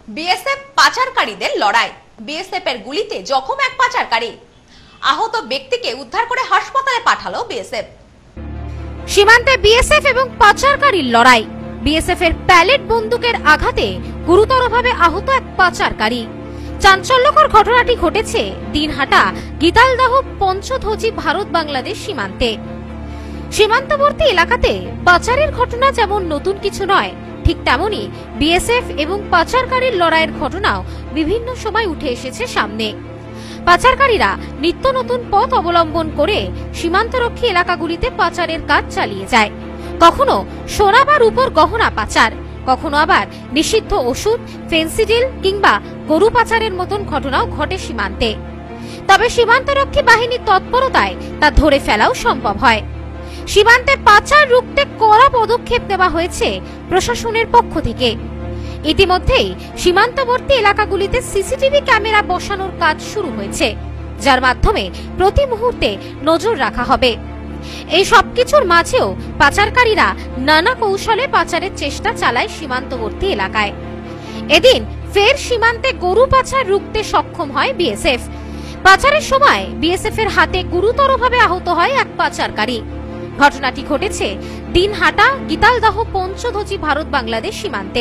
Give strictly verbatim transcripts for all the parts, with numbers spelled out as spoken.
BSF পাচারকারীদের লড়াই। BSF এর গুলিতে জখম এক পাচারকারী। আহত ব্যক্তিকে উদ্ধার করে হাসপাতালে পাঠালো বিএসএফ। সীমান্তে বিএসএফ এবং পাচারকারীর লড়াই। বিএসএফ এর প্যালেট বন্দুকের আঘাতে গুরুতরভাবে আহত এক পাচারকারী। চাঞ্চল্যকর ঘটনাটি ঘটেছে দিনহাটা গীতালদাহ পঞ্চধ্বজি ভারত বাংলাদেশ সীমান্তে। সীমান্তবর্তী এলাকাতে পাচারের ঘটনা যেমন নতুন কিছু নয়, ঠিক তেমনি বিএসএফ এবং পাচারকারীর লড়াইয়ের ঘটনাও বিভিন্ন সময় উঠে এসেছে সামনে। পাচারকারীরা নিত্য নতুন পথ অবলম্বন করে সীমান্তরক্ষী এলাকাগুলিতে পাচারের কাজ চালিয়ে যায়। কখনো সোনা বা রূপোর গহনা পাচার, কখনো আবার নিষিদ্ধ ওষুধ, ফেন্সিডিল কিংবা গরু পাচারের মতন ঘটনাও ঘটে সীমান্তে। তবে সীমান্তরক্ষী বাহিনীর তৎপরতায় তা ধরে ফেলাও সম্ভব হয়। সীমান্তে পাচার রুখতে কড়া পদক্ষেপ নেওয়া হয়েছে প্রশাসনের পক্ষ থেকে। ইতিমধ্যেই সীমান্তবর্তী এলাকাগুলিতে সিসিটিভি ক্যামেরা বসানোর কাজ শুরু হয়েছে, যার মাধ্যমে প্রতি মুহূর্তে নজর রাখা হবে। এই সবকিছুর মাঝেও পাচারকারীরা নানা কৌশলে পাচারের চেষ্টা চালায় সীমান্তবর্তী এলাকায়। এদিন ফের সীমান্তে গরু পাচার রুখতে সক্ষম হয় বিএসএফ। পাচারের সময় বিএসএফ এর হাতে গুরুতরভাবে আহত হয় এক পাচারকারী। ঘটনাটি ঘটেছে দিনহাটা গীতালদাহ পঞ্চধ্বজি ভারত বাংলাদেশ সীমান্তে।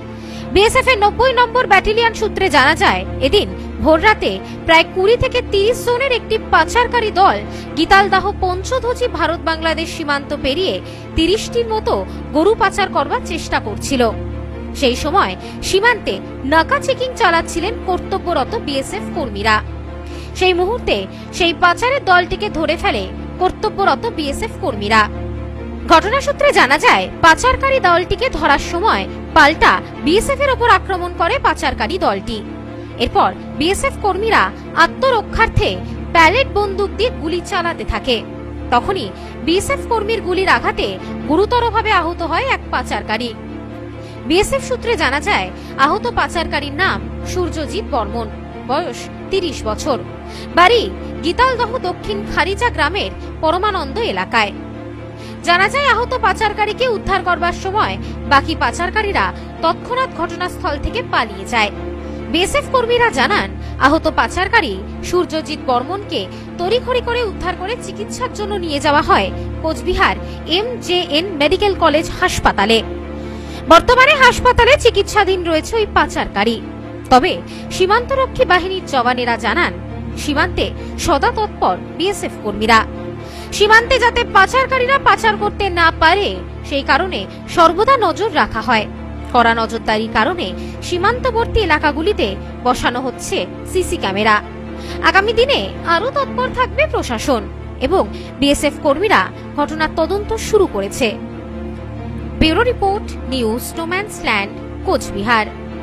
বিএসএফ এর নব্বই নম্বর ব্যাটালিয়ন সূত্রে জানা যায়, এদিন ভোররাতে প্রায় কুড়ি থেকে তিরিশ জনের একটি পাচারকারী দল গীতালদাহ পঞ্চধ্বজি ভারত বাংলাদেশ সীমান্ত পেরিয়ে তিরিশটির মতো গরু পাচার করবার চেষ্টা করছিল। সেই সময় সীমান্তে নাকা চেকিং চালাচ্ছিলেন কর্তব্যরত বিএসএফ কর্মীরা। সেই মুহূর্তে সেই পাচারের দলটিকে ধরে ফেলে কর্তব্যরত বিএসএফ কর্মীরা। ঘটনা সূত্রে জানা যায়, পাচারকারী দলটিকে ধরার সময় পাল্টা বিএসএফ এর ওপর আক্রমণ করে পাচারকারী দলটি। এরপর বিএসএফ কর্মীরা আত্মরক্ষার্থে প্যালেট বন্দুক দিয়ে গুলি চালাতে থাকে। তখনই বিএসএফ কর্মীর গুলির আঘাতে গুরুতরভাবে আহত হয় এক পাচারকারী। বিএসএফ সূত্রে জানা যায়, আহত পাচারকারীর নাম সূর্যজিৎ বর্মন, বয়স তিরিশ বছর, বাড়ি গীতালদহ দক্ষিণ খারিজা গ্রামের পরমানন্দ এলাকায়। জানা যায়, আহত পাচারকারীকে উদ্ধার করবার সময় বাকি পাচারকারীরা তৎক্ষণাৎ ঘটনাস্থল থেকে পালিয়ে যায়। বিএসএফ কর্মীরা জানান, আহত পাচারকারী সূর্যজিৎ বর্মনকে তড়িঘড়ি করে উদ্ধার করে চিকিৎসার জন্য নিয়ে যাওয়া হয় Cooch Behar M J N medical college হাসপাতালে। বর্তমানে হাসপাতালে চিকিৎসাধীন রয়েছে ওই পাচারকারী। তবে সীমান্তরক্ষী বাহিনীর জওয়ানেরা জানান, সীমান্তে সদা তৎপর বিএসএফ কর্মীরা। সীমান্তে যাতে পাচারকারীরা পাচার করতে না পারে সেই কারণে সর্বদা নজর রাখা হয়। কড়া নজরদারির কারণে সীমান্তবর্তী এলাকাগুলিতে বসানো হচ্ছে সিসি ক্যামেরা। আগামী দিনে আরো তৎপর থাকবে প্রশাসন এবং বিএসএফ কর্মীরা ঘটনার তদন্ত শুরু করেছে। Bureau report, news no man's land, Cooch Behar.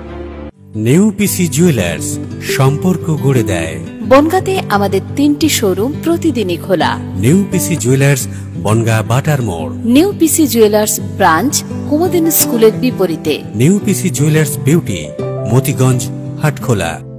New PC jewellers, সম্পর্ক গড়ে দেয়। বনগাঁতে আমাদের তিনটি শোরুম প্রতিদিনই খোলা। নিউ পিসি জুয়েলার্স, বনগাঁ বাটার মোড়। New PC jewellers branch Kumudini স্কুলের বিপরীতে। New PC jewellers beauty, Motiganj, Hatkhola.